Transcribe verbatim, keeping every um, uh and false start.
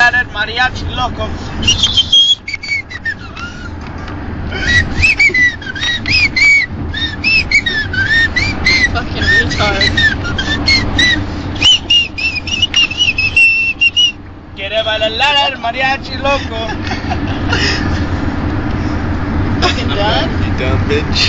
bailar el mariachi loco. Fucking retard. Quiere bailar el mariachi loco. Fucking done? You dumb bitch.